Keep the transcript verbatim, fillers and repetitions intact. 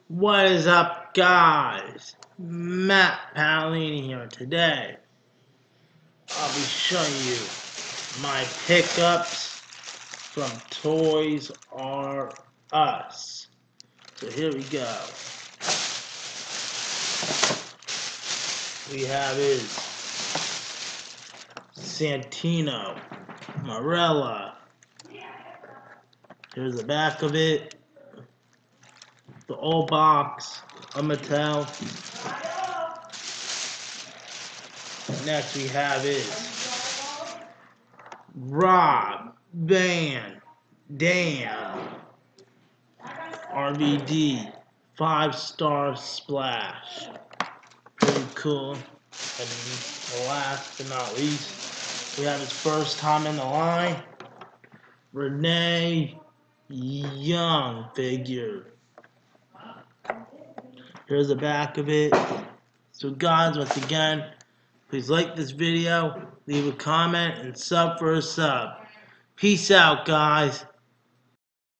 What is up, guys? Matt Paolini here. Today, I'll be showing you my pickups from Toys R Us. So here we go. We have is Santino, Marella. Here's the back of it. The old box of Mattel. Next we have is Rob Van Dam R V D five star splash. Pretty cool. And last but not least, we have his first time in the line, Renee Young figure. Here's the back of it. So guys, once again, please like this video, leave a comment, and sub for a sub. Peace out, guys.